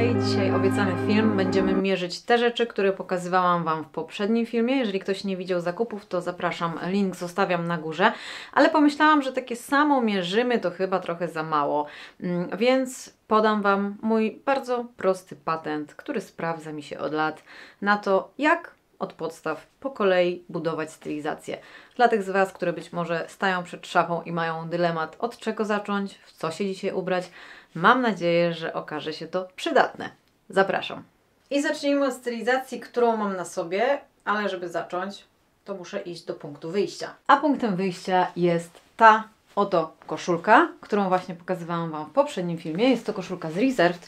kolei dzisiaj obiecany film. Będziemy mierzyć te rzeczy, które pokazywałam Wam w poprzednim filmie. Jeżeli ktoś nie widział zakupów, to zapraszam, link zostawiam na górze. Ale pomyślałam, że takie samo mierzymy to chyba trochę za mało. Więc podam Wam mój bardzo prosty patent, który sprawdza mi się od lat na to, jak od podstaw po kolei budować stylizację. Dla tych z Was, które być może stają przed szafą i mają dylemat, od czego zacząć, w co się dzisiaj ubrać, mam nadzieję, że okaże się to przydatne. Zapraszam. I zacznijmy od stylizacji, którą mam na sobie, ale żeby zacząć, to muszę iść do punktu wyjścia. A punktem wyjścia jest ta oto koszulka, którą właśnie pokazywałam Wam w poprzednim filmie. Jest to koszulka z Reserved.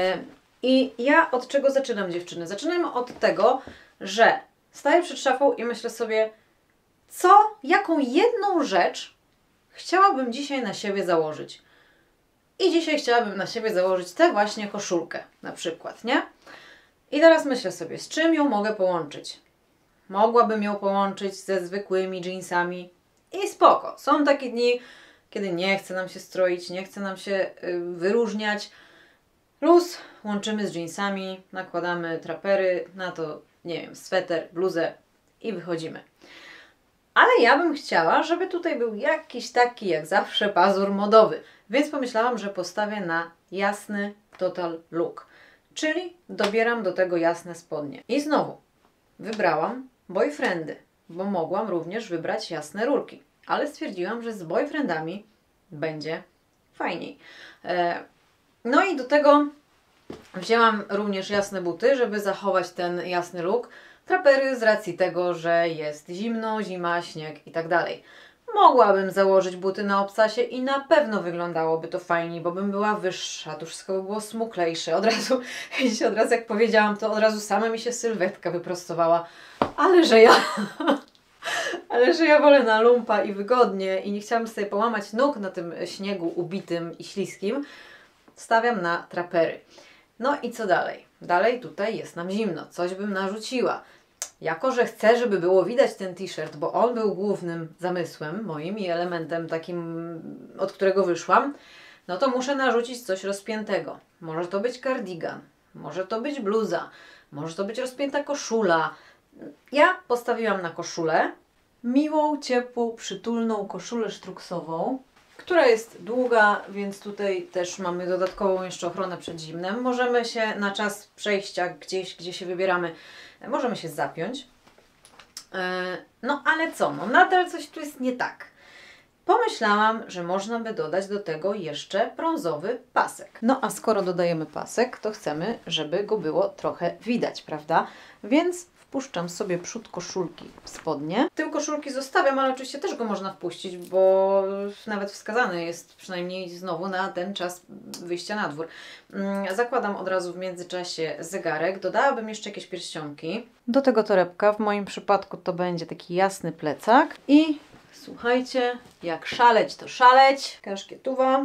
I ja od czego zaczynam, dziewczyny? Zaczynam od tego, że staję przed szafą i myślę sobie, jaką jedną rzecz chciałabym dzisiaj na siebie założyć. I dzisiaj chciałabym na siebie założyć tę właśnie koszulkę, na przykład, nie? I teraz myślę sobie, z czym ją mogę połączyć? Mogłabym ją połączyć ze zwykłymi jeansami i spoko. Są takie dni, kiedy nie chce nam się stroić, nie chce nam się wyróżniać. Luz łączymy z jeansami, nakładamy trapery, na to, nie wiem, sweter, bluzę i wychodzimy. Ale ja bym chciała, żeby tutaj był jakiś taki, jak zawsze, pazur modowy. Więc pomyślałam, że postawię na jasny total look. Czyli dobieram do tego jasne spodnie. I znowu wybrałam boyfriendy, bo mogłam również wybrać jasne rurki. Ale stwierdziłam, że z boyfriendami będzie fajniej. No i do tego wzięłam również jasne buty, żeby zachować ten jasny look. Trapery z racji tego, że jest zimno, zima, śnieg i tak dalej. Mogłabym założyć buty na obcasie i na pewno wyglądałoby to fajniej, bo bym była wyższa, to wszystko by było smuklejsze. Od razu jak powiedziałam, to od razu sama mi się sylwetka wyprostowała. Ale że ja wolę na lumpa i wygodnie i nie chciałam sobie połamać nóg na tym śniegu ubitym i śliskim, stawiam na trapery. No i co dalej? Dalej tutaj jest nam zimno, coś bym narzuciła. Jako że chcę, żeby było widać ten t-shirt, bo on był głównym zamysłem moim i elementem takim, od którego wyszłam, no to muszę narzucić coś rozpiętego. Może to być kardigan, może to być bluza, może to być rozpięta koszula. Ja postawiłam na koszulę, miłą, ciepłą, przytulną koszulę sztruksową, która jest długa, więc tutaj też mamy dodatkową jeszcze ochronę przed zimnem. Możemy się na czas przejścia gdzieś, gdzie się wybieramy, możemy się zapiąć. No ale co? No nadal coś tu jest nie tak. Pomyślałam, że można by dodać do tego jeszcze brązowy pasek. No a skoro dodajemy pasek, to chcemy, żeby go było trochę widać, prawda? Więc wpuszczam sobie przód koszulki w spodnie. Tył koszulki zostawiam, ale oczywiście też go można wpuścić, bo nawet wskazany jest przynajmniej znowu na ten czas wyjścia na dwór. Zakładam od razu w międzyczasie zegarek. Dodałabym jeszcze jakieś pierścionki. Do tego torebka, w moim przypadku to będzie taki jasny plecak. I słuchajcie, jak szaleć to szaleć. Kaszkietuwa.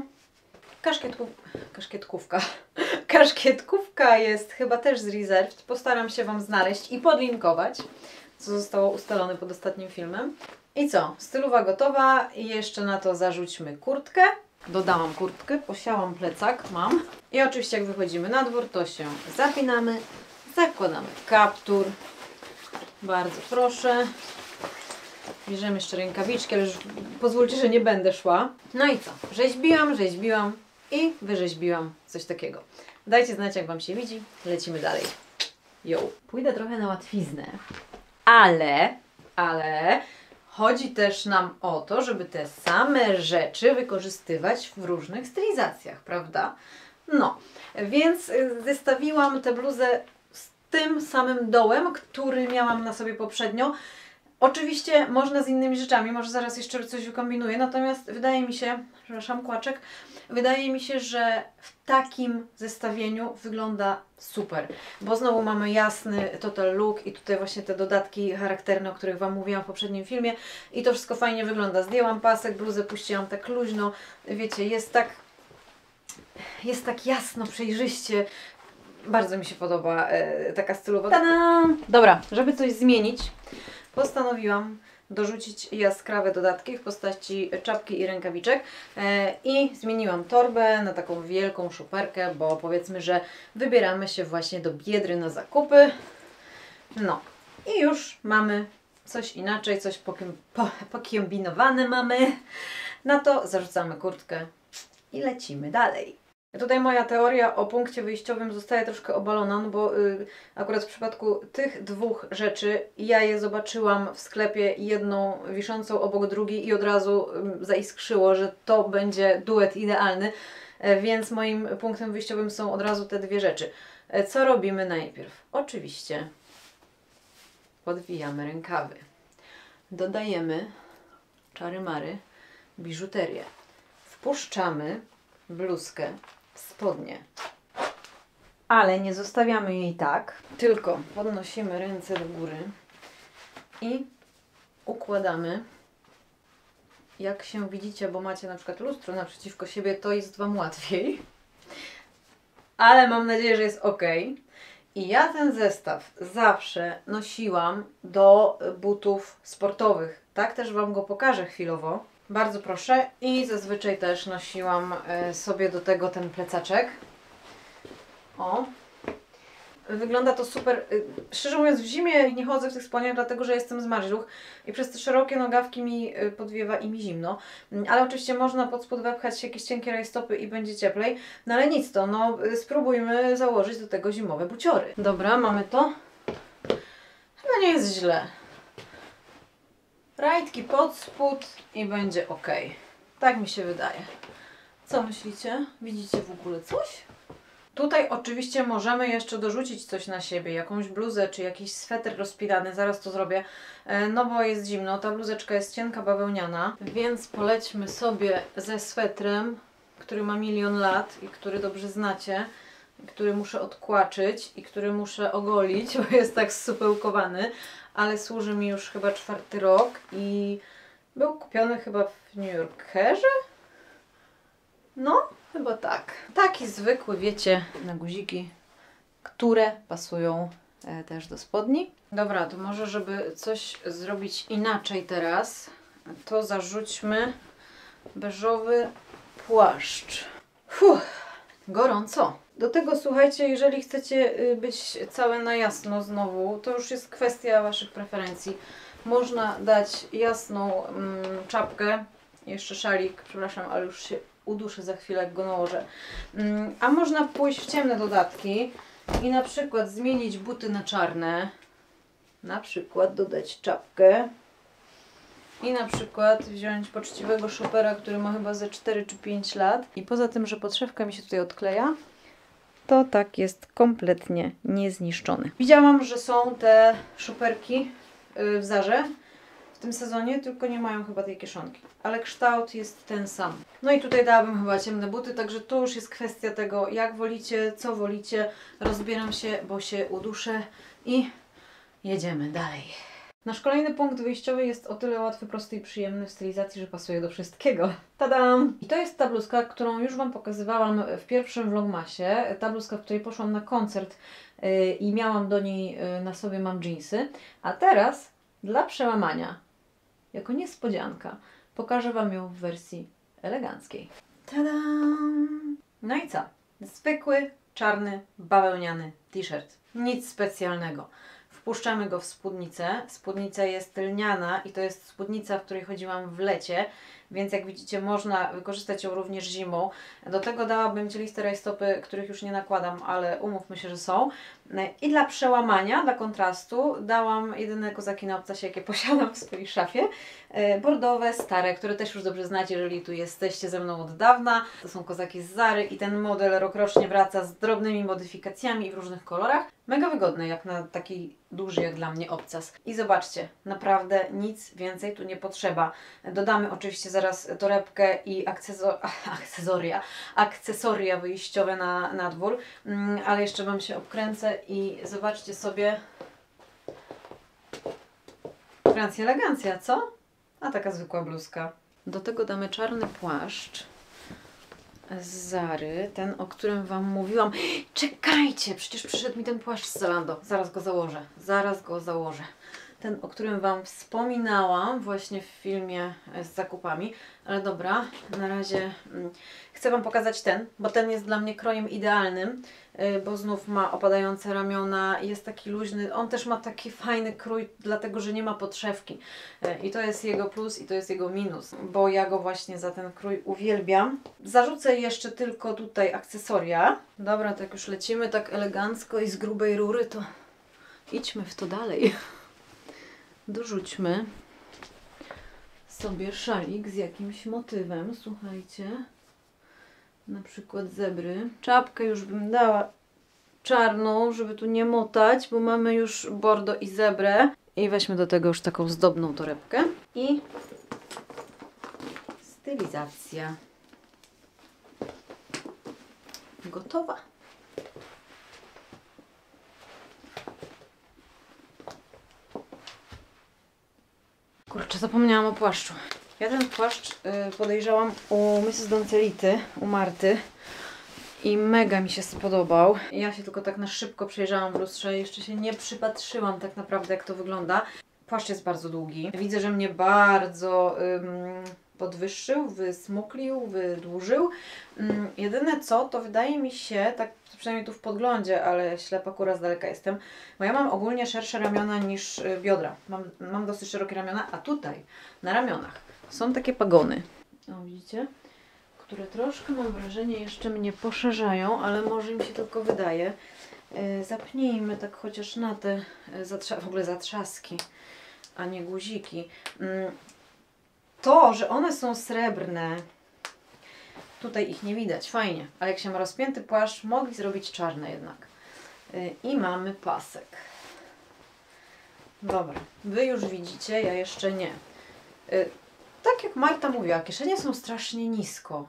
Kaszkietkówka jest chyba też z Reserved. Postaram się Wam znaleźć i podlinkować, co zostało ustalone pod ostatnim filmem. I co? Stylowa gotowa i jeszcze na to zarzućmy kurtkę. Dodałam kurtkę, posiałam plecak, mam. I oczywiście jak wychodzimy na dwór, to się zapinamy, zakładamy kaptur. Bardzo proszę. Bierzemy jeszcze rękawiczki, ale już pozwólcie, że nie będę szła. No i co? Rzeźbiłam i wyrzeźbiłam coś takiego. Dajcie znać, jak Wam się widzi. Lecimy dalej. Pójdę trochę na łatwiznę, ale chodzi też nam o to, żeby te same rzeczy wykorzystywać w różnych stylizacjach, prawda? No, więc zestawiłam tę bluzę z tym samym dołem, który miałam na sobie poprzednio. Oczywiście można z innymi rzeczami, może zaraz jeszcze coś wykombinuję, natomiast wydaje mi się, kłaczek, wydaje mi się, że w takim zestawieniu wygląda super, bo znowu mamy jasny total look i tutaj właśnie te dodatki charakterne, o których Wam mówiłam w poprzednim filmie i to wszystko fajnie wygląda. Zdjęłam pasek, bluzę puściłam tak luźno, wiecie, jest tak jasno, przejrzyście. Bardzo mi się podoba taka stylowa. Tada! Dobra, żeby coś zmienić, postanowiłam dorzucić jaskrawe dodatki w postaci czapki i rękawiczek i zmieniłam torbę na taką wielką szuperkę, bo powiedzmy, że wybieramy się właśnie do Biedry na zakupy. No i już mamy coś inaczej, coś pokiełbinowane mamy. Na to zarzucamy kurtkę i lecimy dalej. Tutaj moja teoria o punkcie wyjściowym zostaje troszkę obalona, no bo akurat w przypadku tych dwóch rzeczy ja je zobaczyłam w sklepie, jedną wiszącą obok drugiej i od razu zaiskrzyło, że to będzie duet idealny, więc moim punktem wyjściowym są od razu te dwie rzeczy. Co robimy najpierw? Oczywiście podwijamy rękawy. Dodajemy czary-mary, biżuterię. Wpuszczamy bluzkę w spodnie. Ale nie zostawiamy jej tak, tylko podnosimy ręce do góry i układamy. Jak się widzicie, bo macie na przykład lustro naprzeciwko siebie, to jest Wam łatwiej. Ale mam nadzieję, że jest ok. I ja ten zestaw zawsze nosiłam do butów sportowych. Tak też Wam go pokażę chwilowo. Bardzo proszę. I zazwyczaj też nosiłam sobie do tego ten plecaczek. O. Wygląda to super. Szczerze mówiąc, w zimie nie chodzę w tych spodniach, dlatego że jestem z marzluch i przez te szerokie nogawki mi podwiewa i mi zimno. Ale oczywiście można pod spód wepchać jakieś cienkie rajstopy i będzie cieplej. No ale nic to, no spróbujmy założyć do tego zimowe buciory. Dobra, mamy to. Chyba nie jest źle. Rajtki pod spód i będzie ok. Tak mi się wydaje. Co myślicie? Widzicie w ogóle coś? Tutaj oczywiście możemy jeszcze dorzucić coś na siebie, jakąś bluzę czy jakiś sweter rozpinany, zaraz to zrobię, no bo jest zimno, ta bluzeczka jest cienka, bawełniana, więc polećmy sobie ze swetrem, który ma 1 000 000 lat i który dobrze znacie, który muszę odkłaczyć i który muszę ogolić, bo jest tak zsupełkowany, ale służy mi już chyba 4. rok i był kupiony chyba w New Yorkerze? No, chyba tak. Taki zwykły, wiecie, na guziki, które pasują też do spodni. Dobra, to może żeby coś zrobić inaczej teraz, to zarzućmy beżowy płaszcz. Gorąco. Do tego słuchajcie, jeżeli chcecie być całe na jasno znowu, to już jest kwestia Waszych preferencji. Można dać jasną czapkę, jeszcze szalik, przepraszam, ale już się uduszę za chwilę, jak go nałożę. A można pójść w ciemne dodatki i na przykład zmienić buty na czarne. Na przykład dodać czapkę. I na przykład wziąć poczciwego szopera, który ma chyba ze 4 czy 5 lat. I poza tym, że podszewka mi się tutaj odkleja, to tak jest kompletnie niezniszczony. Widziałam, że są te szoperki w Zarze w tym sezonie, tylko nie mają chyba tej kieszonki. Ale kształt jest ten sam. No i tutaj dałabym chyba ciemne buty, także tu już jest kwestia tego, jak wolicie, co wolicie. Rozbieram się, bo się uduszę i jedziemy dalej. Nasz kolejny punkt wyjściowy jest o tyle łatwy, prosty i przyjemny w stylizacji, że pasuje do wszystkiego. Tadam! I to jest ta bluzka, którą już Wam pokazywałam w pierwszym vlogmasie. Ta bluzka, w której poszłam na koncert i miałam do niej na sobie mam dżinsy. A teraz dla przełamania, jako niespodzianka, pokażę Wam ją w wersji eleganckiej. Tadam! No i co? Zwykły, czarny, bawełniany t-shirt. Nic specjalnego. Wpuszczamy go w spódnicę. Spódnica jest lniana i to jest spódnica, w której chodziłam w lecie, więc jak widzicie można wykorzystać ją również zimą. Do tego dałabym cieliste rajstopy, których już nie nakładam, ale umówmy się, że są. I dla przełamania, dla kontrastu dałam jedyne kozaki na obcasie, jakie posiadam w swojej szafie. Bordowe, stare, które też już dobrze znacie, jeżeli tu jesteście ze mną od dawna. To są kozaki z Zary i ten model rokrocznie wraca z drobnymi modyfikacjami w różnych kolorach. Mega wygodne jak na taki duży jak dla mnie obcas. I zobaczcie, naprawdę nic więcej tu nie potrzeba. Dodamy oczywiście zaraz torebkę i akcesoria wyjściowe na dwór, ale jeszcze Wam się obkręcę i zobaczcie sobie. Francja elegancja, co? A taka zwykła bluzka. Do tego damy czarny płaszcz z Zary, ten, o którym Wam mówiłam. Czekajcie, przecież przyszedł mi ten płaszcz z Zalando. Zaraz go założę. ten, o którym Wam wspominałam właśnie w filmie z zakupami. Ale dobra, na razie chcę Wam pokazać ten, bo ten jest dla mnie krojem idealnym, bo znów ma opadające ramiona, jest taki luźny. On też ma taki fajny krój, dlatego że nie ma podszewki. I to jest jego plus i to jest jego minus, bo ja go właśnie za ten krój uwielbiam. Zarzucę jeszcze tylko tutaj akcesoria. Dobra, tak już lecimy tak elegancko i z grubej rury, to idźmy w to dalej. Dorzućmy sobie szalik z jakimś motywem, słuchajcie. Na przykład zebry. Czapkę już bym dała czarną, żeby tu nie motać, bo mamy już bordo i zebrę. I weźmy do tego już taką zdobną torebkę. I stylizacja. Gotowa. Kurczę, zapomniałam o płaszczu. Ja ten płaszcz podejrzałam u Mrs. Doncelity, u Marty i mega mi się spodobał. Ja się tylko tak na szybko przejrzałam w lustrze, jeszcze się nie przypatrzyłam tak naprawdę, jak to wygląda. Płaszcz jest bardzo długi. Widzę, że mnie bardzo podwyższył, wysmuklił, wydłużył. Jedyne co, to wydaje mi się, tak przynajmniej tu w podglądzie, ale ślepa kura, z daleka jestem, bo ja mam ogólnie szersze ramiona niż biodra. Mam dosyć szerokie ramiona, a tutaj na ramionach są takie pagony. O, widzicie? Które troszkę, mam wrażenie, jeszcze mnie poszerzają, ale może mi się tylko wydaje. Zapnijmy tak chociaż na te w ogóle zatrzaski, a nie guziki. To, że one są srebrne, tutaj ich nie widać, fajnie, ale jak się ma rozpięty płaszcz, mogli zrobić czarne jednak. I mamy pasek. Dobra, Wy już widzicie, ja jeszcze nie. Tak jak Marta mówiła, kieszenie są strasznie nisko.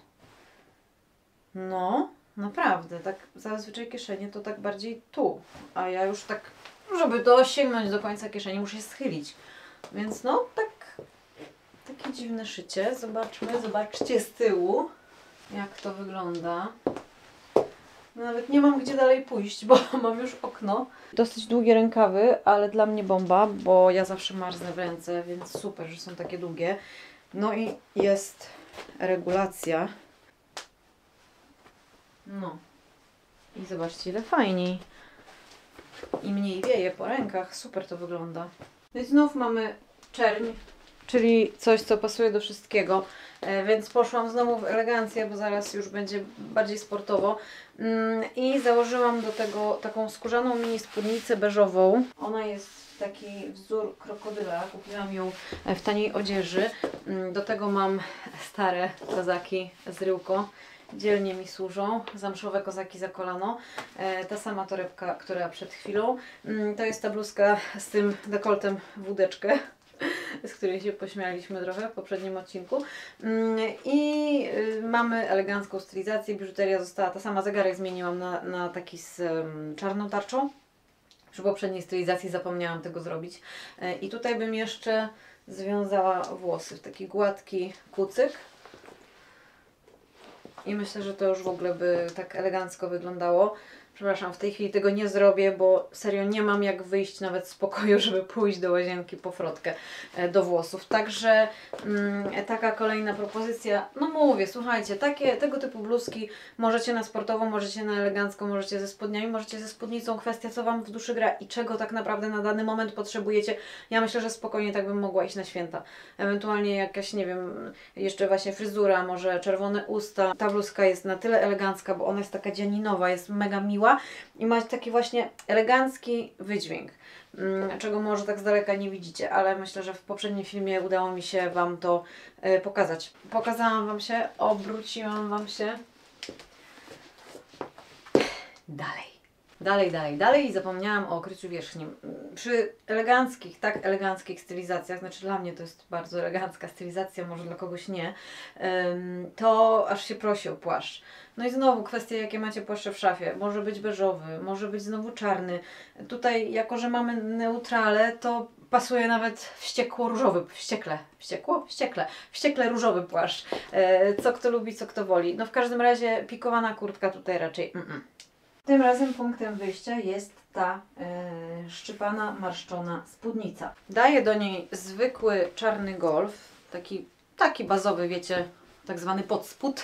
No, naprawdę, tak zazwyczaj kieszenie to tak bardziej tu, a ja już tak, żeby dosięgnąć do końca kieszeni, muszę się schylić. Więc no, takie dziwne szycie. Zobaczcie z tyłu, jak to wygląda. Nawet nie mam gdzie dalej pójść, bo mam już okno. Dosyć długie rękawy, ale dla mnie bomba, bo ja zawsze marznę w ręce, więc super, że są takie długie. No i jest regulacja. No. I zobaczcie, ile fajniej. I mniej wieje po rękach. Super to wygląda. No i znów mamy czerń, czyli coś, co pasuje do wszystkiego. Więc poszłam znowu w elegancję, bo zaraz już będzie bardziej sportowo. I założyłam do tego taką skórzaną mini spódnicę beżową. Ona jest taki wzór krokodyla. Kupiłam ją w taniej odzieży. Do tego mam stare kozaki z Ryłko. Dzielnie mi służą. Zamszowe kozaki za kolano. Ta sama torebka, która przed chwilą. To jest ta bluzka z tym dekoltem wódeczkę, z której się pośmialiśmy trochę w poprzednim odcinku. I mamy elegancką stylizację. Biżuteria została ta sama. Zegarek zmieniłam na taki z czarną tarczą. Przy poprzedniej stylizacji zapomniałam tego zrobić. I tutaj bym jeszcze związała włosy w taki gładki kucyk. I myślę, że to już w ogóle by tak elegancko wyglądało. Przepraszam, w tej chwili tego nie zrobię, bo serio nie mam jak wyjść nawet z pokoju, żeby pójść do łazienki po frotkę do włosów. Także taka kolejna propozycja. No mówię, słuchajcie, tego typu bluzki możecie na sportowo, możecie na elegancko, możecie ze spodniami, możecie ze spódnicą. Kwestia, co Wam w duszy gra i czego tak naprawdę na dany moment potrzebujecie. Ja myślę, że spokojnie tak bym mogła iść na święta. Ewentualnie jakaś, nie wiem, jeszcze właśnie fryzura, może czerwone usta. Ta bluzka jest na tyle elegancka, bo ona jest taka dzianinowa, jest mega miła. I ma taki właśnie elegancki wydźwięk, czego może tak z daleka nie widzicie, ale myślę, że w poprzednim filmie udało mi się Wam to pokazać. Pokazałam Wam się, obróciłam Wam się. Dalej i zapomniałam o okryciu wierzchnim. Przy eleganckich, tak eleganckich stylizacjach, znaczy dla mnie to jest bardzo elegancka stylizacja, może dla kogoś nie, to aż się prosi o płaszcz. No i znowu kwestia, jakie macie płaszcze w szafie. Może być beżowy, może być znowu czarny. Tutaj, jako że mamy neutrale, to pasuje nawet wściekło-różowy, wściekle różowy płaszcz. Co kto lubi, co kto woli. No w każdym razie pikowana kurtka tutaj raczej Tym razem punktem wyjścia jest ta szczypana, marszczona spódnica. Daję do niej zwykły czarny golf, taki bazowy, wiecie, tak zwany podspód.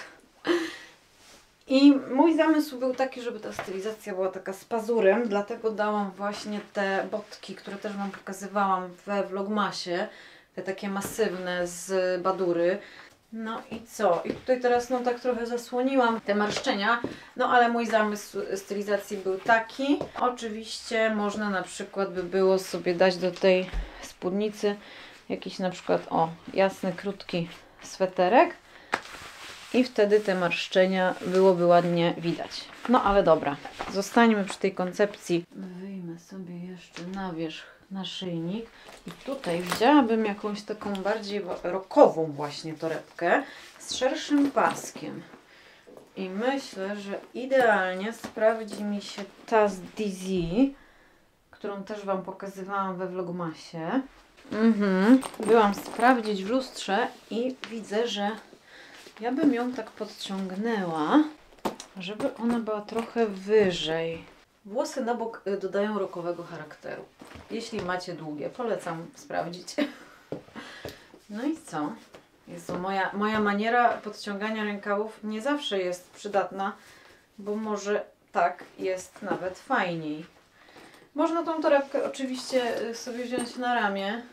I mój zamysł był taki, żeby ta stylizacja była taka z pazurem, dlatego dałam właśnie te botki, które też Wam pokazywałam we vlogmasie, te takie masywne z badury. No i co? I tutaj teraz no tak trochę zasłoniłam te marszczenia, no ale mój zamysł stylizacji był taki. Oczywiście można na przykład by było sobie dać do tej spódnicy jakiś na przykład, o, jasny, krótki sweterek i wtedy te marszczenia byłoby ładnie widać. No ale dobra, zostańmy przy tej koncepcji. Wyjmę sobie jeszcze na wierzch naszyjnik i tutaj widziałabym jakąś taką bardziej rockową właśnie torebkę z szerszym paskiem. I myślę, że idealnie sprawdzi mi się ta z DZ, którą też Wam pokazywałam we vlogmasie. Byłam sprawdzić w lustrze i widzę, że ja bym ją tak podciągnęła, żeby ona była trochę wyżej. Włosy na bok dodają rockowego charakteru. Jeśli macie długie, polecam sprawdzić. No i co? Jezu, moja maniera podciągania rękawów nie zawsze jest przydatna, bo może tak jest nawet fajniej. Można tą torebkę oczywiście sobie wziąć na ramię.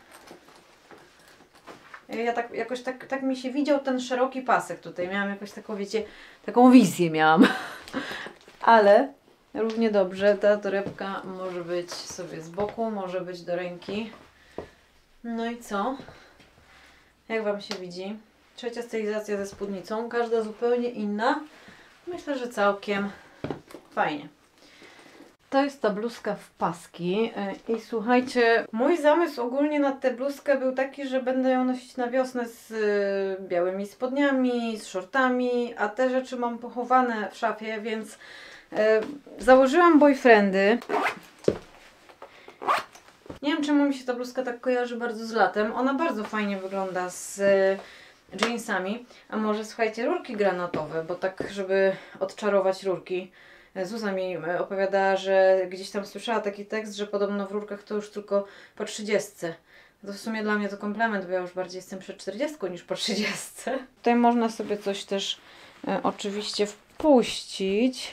Ja tak jakoś tak mi się widział ten szeroki pasek tutaj. Miałam jakoś taką, wiecie, taką wizję miałam. Ale równie dobrze ta torebka może być sobie z boku, może być do ręki. No i co? Jak Wam się widzi? Trzecia stylizacja ze spódnicą, każda zupełnie inna. Myślę, że całkiem fajnie. To jest ta bluzka w paski i słuchajcie, mój zamysł ogólnie na tę bluzkę był taki, że będę ją nosić na wiosnę z białymi spodniami, z shortami, a te rzeczy mam pochowane w szafie, więc założyłam boyfriendy. Nie wiem, czemu mi się ta bluzka tak kojarzy bardzo z latem. Ona bardzo fajnie wygląda z jeansami. A może słuchajcie, rurki granatowe, bo tak, żeby odczarować rurki. Zuza mi opowiadała, że gdzieś tam słyszała taki tekst, że podobno w rurkach to już tylko po 30. To w sumie dla mnie to komplement, bo ja już bardziej jestem przed 40 niż po 30. Tutaj można sobie coś też oczywiście wpuścić.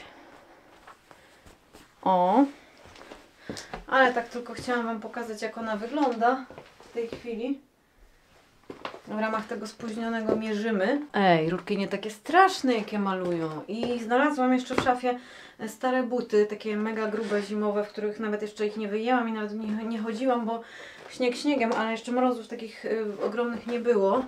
O! Ale tak tylko chciałam Wam pokazać, jak ona wygląda w tej chwili. W ramach tego spóźnionego mierzymy. Ej, rurki nie takie straszne, jakie malują. I znalazłam jeszcze w szafie stare buty, takie mega grube, zimowe, w których nawet jeszcze ich nie wyjęłam i nawet nie chodziłam, bo śnieg śniegiem, ale jeszcze mrozów takich ogromnych nie było.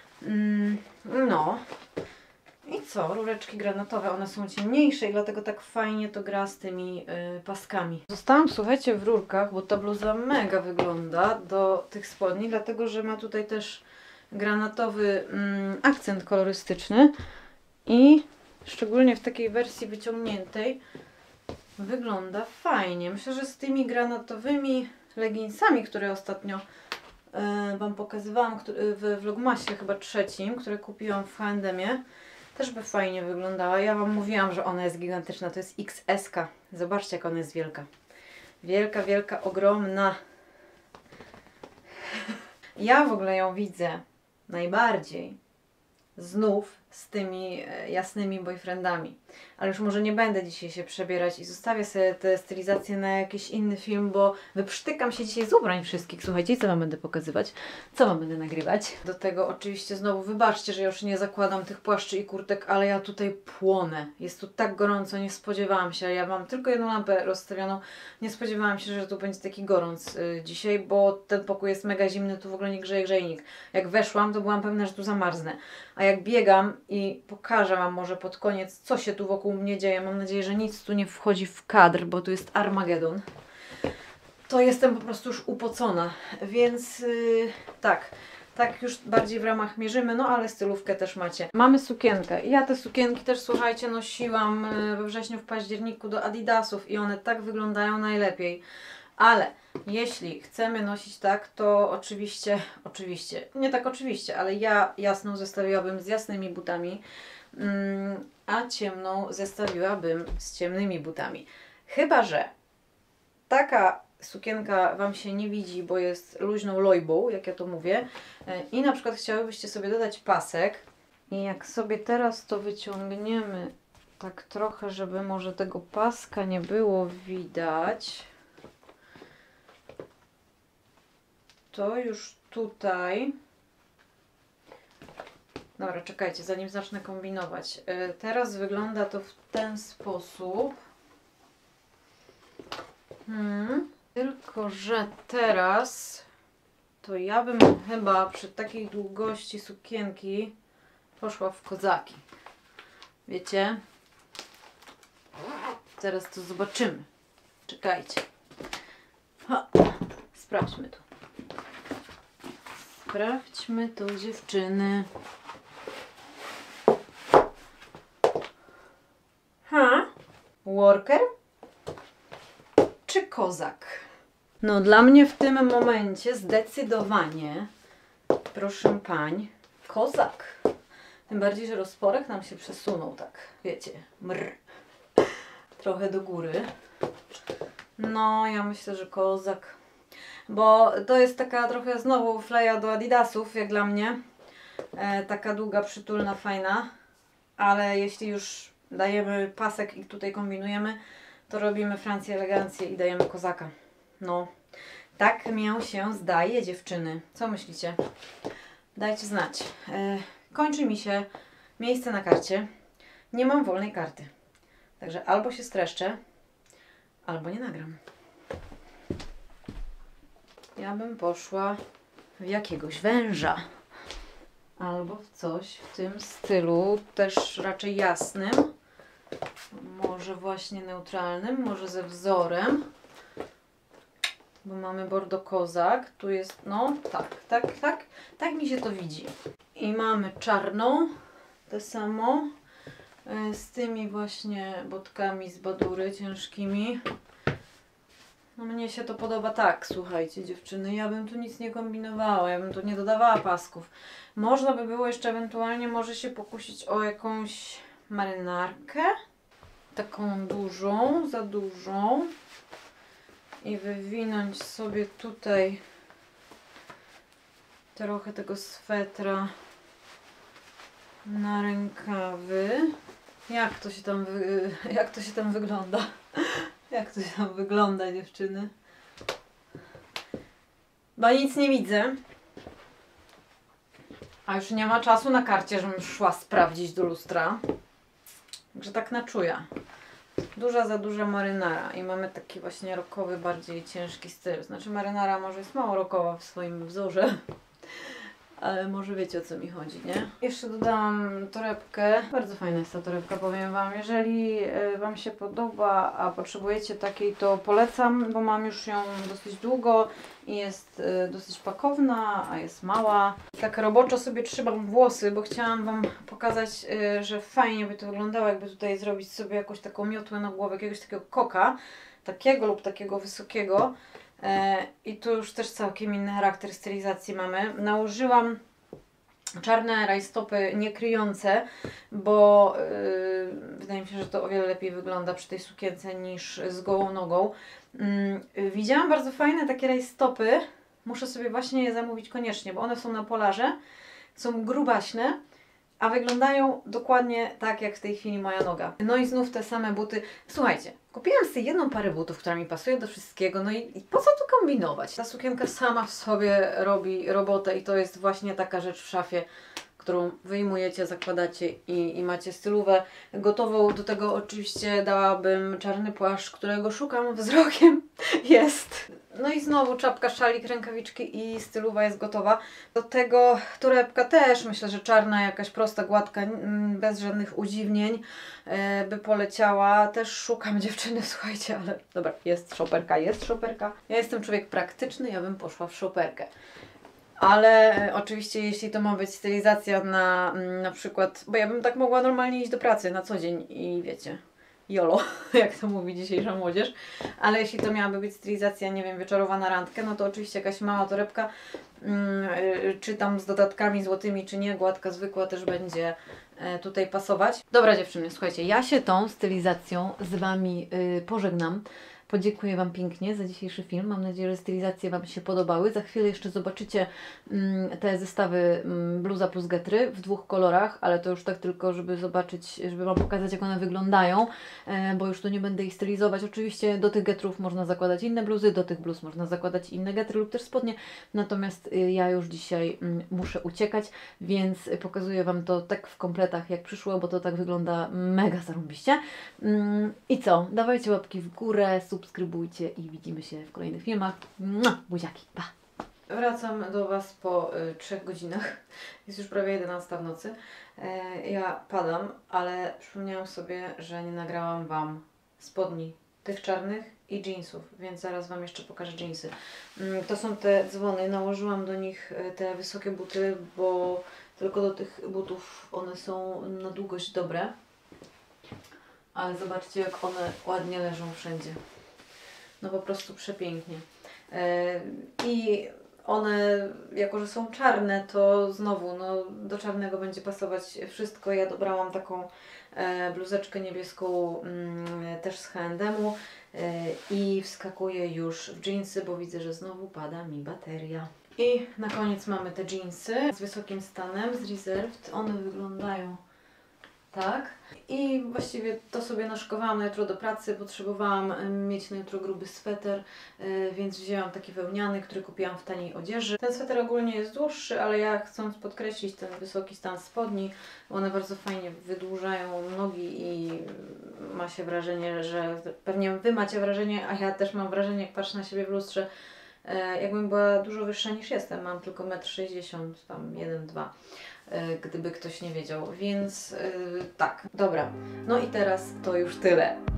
No. I co? Rureczki granatowe, one są ciemniejsze i dlatego tak fajnie to gra z tymi paskami. Zostałam, słuchajcie, w rurkach, bo ta bluza mega wygląda do tych spodni, dlatego że ma tutaj też granatowy akcent kolorystyczny i szczególnie w takiej wersji wyciągniętej wygląda fajnie. Myślę, że z tymi granatowymi leginsami, które ostatnio Wam pokazywałam w vlogmasie chyba 3, które kupiłam w H&M-ie, też by fajnie wyglądała. Ja Wam mówiłam, że ona jest gigantyczna. To jest XS-ka. Zobaczcie, jak ona jest wielka. Wielka, wielka, ogromna. Ja w ogóle ją widzę najbardziej znów z tymi jasnymi boyfriendami. Ale już może nie będę dzisiaj się przebierać i zostawię sobie tę stylizację na jakiś inny film, bo wyprztykam się dzisiaj z ubrań wszystkich. Słuchajcie, co Wam będę pokazywać? Co Wam będę nagrywać? Do tego oczywiście znowu wybaczcie, że już nie zakładam tych płaszczy i kurtek, ale ja tutaj płonę. Jest tu tak gorąco, nie spodziewałam się. Ja mam tylko jedną lampę rozstawioną. Nie spodziewałam się, że tu będzie taki gorąc dzisiaj, bo ten pokój jest mega zimny, tu w ogóle nie grzeje grzejnik. Jak weszłam, to byłam pewna, że tu zamarznę. A jak biegam i pokażę Wam może pod koniec, co się tu wokół mnie dzieje. Mam nadzieję, że nic tu nie wchodzi w kadr, bo tu jest Armagedon. To jestem po prostu już upocona, więc tak już bardziej w ramach mierzymy, no ale stylówkę też macie. Mamy sukienkę. Ja te sukienki też, słuchajcie, nosiłam we wrześniu, w październiku do Adidasów i one tak wyglądają najlepiej. Ale jeśli chcemy nosić tak, to oczywiście, nie tak oczywiście, ale ja jasną zestawiłabym z jasnymi butami, a ciemną zestawiłabym z ciemnymi butami. Chyba że taka sukienka Wam się nie widzi, bo jest luźną lojbą, jak ja to mówię, i na przykład chciałybyście sobie dodać pasek. I jak sobie teraz to wyciągniemy tak trochę, żeby może tego paska nie było widać, to już tutaj... Dobra, czekajcie, zanim zacznę kombinować. Teraz wygląda to w ten sposób. Tylko że teraz to ja bym chyba przy takiej długości sukienki poszła w kozaki. Wiecie? Teraz to zobaczymy. Czekajcie. Ha. Sprawdźmy to. Sprawdźmy to, dziewczyny. Worker czy kozak? No dla mnie w tym momencie zdecydowanie, proszę pań, kozak. Tym bardziej, że rozporek nam się przesunął tak, wiecie, trochę do góry. No, ja myślę, że kozak. Bo to jest taka trochę znowu fleja do adidasów, jak dla mnie. Taka długa, przytulna, fajna. Ale jeśli już dajemy pasek i tutaj kombinujemy, to robimy Francję elegancję i dajemy kozaka. No, tak mię się zdaje, dziewczyny. Co myślicie? Dajcie znać. Kończy mi się miejsce na karcie. Nie mam wolnej karty. Także albo się streszczę, albo nie nagram. Ja bym poszła w jakiegoś węża. Albo w coś w tym stylu, też raczej jasnym. Może właśnie neutralnym, może ze wzorem. Bo mamy bordo kozak. Tu jest, no tak mi się to widzi. I mamy czarną, to samo. Z tymi właśnie botkami z badury ciężkimi. No mnie się to podoba tak, słuchajcie dziewczyny, ja bym tu nic nie kombinowała, ja bym tu nie dodawała pasków. Można by było jeszcze ewentualnie może się pokusić o jakąś marynarkę. Taką dużą, za dużą. I wywinąć sobie tutaj trochę tego swetra na rękawy. Jak to się tam wygląda? Jak to się tam wygląda, dziewczyny? Bo nic nie widzę. A już nie ma czasu na karcie, żebym szła sprawdzić do lustra. Także tak na czuja. Za duża marynara. I mamy taki właśnie rockowy, bardziej ciężki styl. Znaczy marynara może jest mało rockowa w swoim wzorze. Ale może wiecie, o co mi chodzi, nie? Jeszcze dodałam torebkę. Bardzo fajna jest ta torebka, powiem Wam. Jeżeli Wam się podoba, a potrzebujecie takiej, to polecam, bo mam już ją dosyć długo i jest dosyć pakowna, a jest mała. Tak roboczo sobie trzymam włosy, bo chciałam Wam pokazać, że fajnie by to wyglądało, jakby tutaj zrobić sobie jakąś taką miotłę na głowę, jakiegoś takiego koka, takiego lub takiego wysokiego. I tu już też całkiem inny charakter stylizacji mamy. Nałożyłam czarne rajstopy niekryjące, bo wydaje mi się, że to o wiele lepiej wygląda przy tej sukience niż z gołą nogą. Widziałam bardzo fajne takie rajstopy. Muszę sobie właśnie je zamówić koniecznie, bo one są na Polarze. Są grubaśne, a wyglądają dokładnie tak, jak w tej chwili moja noga. No i znów te same buty. Słuchajcie, kupiłam sobie jedną parę butów, która mi pasuje do wszystkiego, no i po co tu kombinować? Ta sukienka sama w sobie robi robotę i to jest właśnie taka rzecz w szafie, którą wyjmujecie, zakładacie i macie stylówę gotową. Do tego oczywiście dałabym czarny płaszcz, którego szukam wzrokiem. Jest. No i znowu czapka, szalik, rękawiczki i styluwa jest gotowa. Do tego torebka też, myślę, że czarna, jakaś prosta, gładka, bez żadnych udziwnień by poleciała. Też szukam dziewczyny, słuchajcie, ale dobra, jest szoperka, jest szoperka. Ja jestem człowiek praktyczny, ja bym poszła w szoperkę. Ale oczywiście jeśli to ma być stylizacja na przykład, bo ja bym tak mogła normalnie iść do pracy na co dzień i wiecie, YOLO, jak to mówi dzisiejsza młodzież. Ale jeśli to miałaby być stylizacja, nie wiem, wieczorowa na randkę, no to oczywiście jakaś mała torebka, czy tam z dodatkami złotymi, czy nie, gładka, zwykła też będzie tutaj pasować. Dobra dziewczyny, słuchajcie, ja się tą stylizacją z Wami pożegnam. Podziękuję Wam pięknie za dzisiejszy film. Mam nadzieję, że stylizacje Wam się podobały. Za chwilę jeszcze zobaczycie te zestawy bluza plus getry w 2 kolorach, ale to już tak tylko, żeby zobaczyć, żeby Wam pokazać, jak one wyglądają, bo już tu nie będę ich stylizować. Oczywiście do tych getrów można zakładać inne bluzy, do tych bluz można zakładać inne getry lub też spodnie, natomiast ja już dzisiaj muszę uciekać, więc pokazuję Wam to tak w kompletach, jak przyszło, bo to tak wygląda mega zarąbiście. I co? Dawajcie łapki w górę, subskrybujcie i widzimy się w kolejnych filmach. Buziaki, pa! Wracam do Was po 3 godzinach. Jest już prawie 11 w nocy. Ja padam, ale przypomniałam sobie, że nie nagrałam Wam spodni tych czarnych i jeansów, więc zaraz Wam jeszcze pokażę jeansy. To są te dzwony. Nałożyłam do nich te wysokie buty, bo tylko do tych butów one są na długość dobre. Ale zobaczcie, jak one ładnie leżą wszędzie. No po prostu przepięknie. I one, jako że są czarne, to znowu no, do czarnego będzie pasować wszystko. Ja dobrałam taką bluzeczkę niebieską też z H&M-u i wskakuję już w dżinsy, bo widzę, że znowu pada mi bateria. I na koniec mamy te dżinsy z wysokim stanem, z Reserved. One wyglądają tak. I właściwie to sobie naszykowałam na jutro do pracy. Potrzebowałam mieć na jutro gruby sweter, więc wzięłam taki wełniany, który kupiłam w taniej odzieży. Ten sweter ogólnie jest dłuższy, ale ja chcąc podkreślić ten wysoki stan spodni, one bardzo fajnie wydłużają nogi i ma się wrażenie, że pewnie Wy macie wrażenie, a ja też mam wrażenie, jak patrzę na siebie w lustrze, jakbym była dużo wyższa niż jestem. Mam tylko 1,60 m, tam 1,2 m. Gdyby ktoś nie wiedział, więc tak, dobra. No i teraz to już tyle.